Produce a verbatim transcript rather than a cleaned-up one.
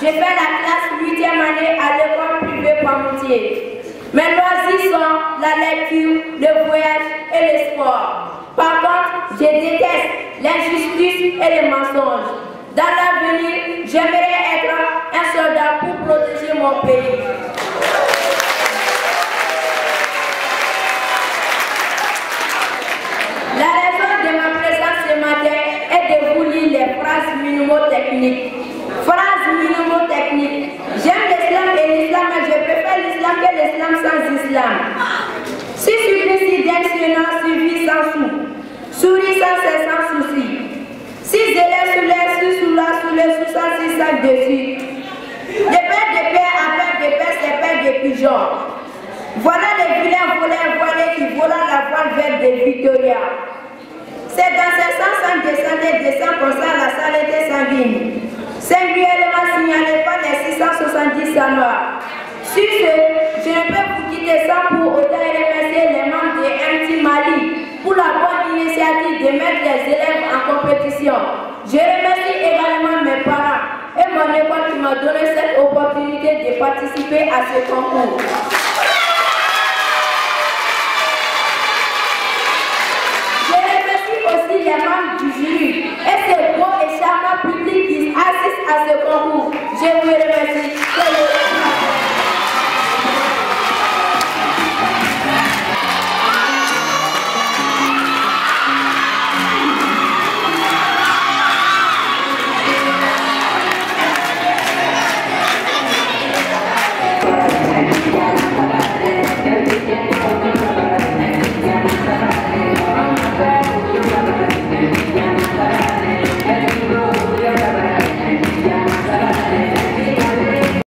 j'ai fait la classe huitième année à l'école privée Pamoutier. Mes loisirs sont la lecture, le voyage et le sport. Par contre, je déteste l'injustice et les mensonges. Dans l'avenir, j'aimerais être un soldat pour protéger mon pays. La raison de ma présence ce matin est de vous lire les phrases mnémotechniques. Phrases mnémotechniques. J'aime l'islam et l'islam, mais je préfère l'islam que l'islam sans islam. Si supplice d'excellence suffit sans sou, souris sans c'est sans souci. Si zélé sous l'air, si sous la, sous le sous sans six sacs dessus. De paix de paix à paix de paix, c'est paix de pigeons. Voilà les vilains voleurs voilés qui volent la voile verte de Victoria. C'est dans ce sens en descendant et descend comme ça la saleté sanguine. Singulièrement signalé par les six cent soixante-dix sanois. Sur ce, je ne peux vous quitter sans pour autant remercier les membres de M T Mali pour la bonne initiative de mettre les élèves en compétition. Je remercie également mes parents et mon école qui m'a donné cette opportunité de participer à ce concours. Je remercie aussi les membres du jury et ces beaux et charmants publics qui assistent à ce concours.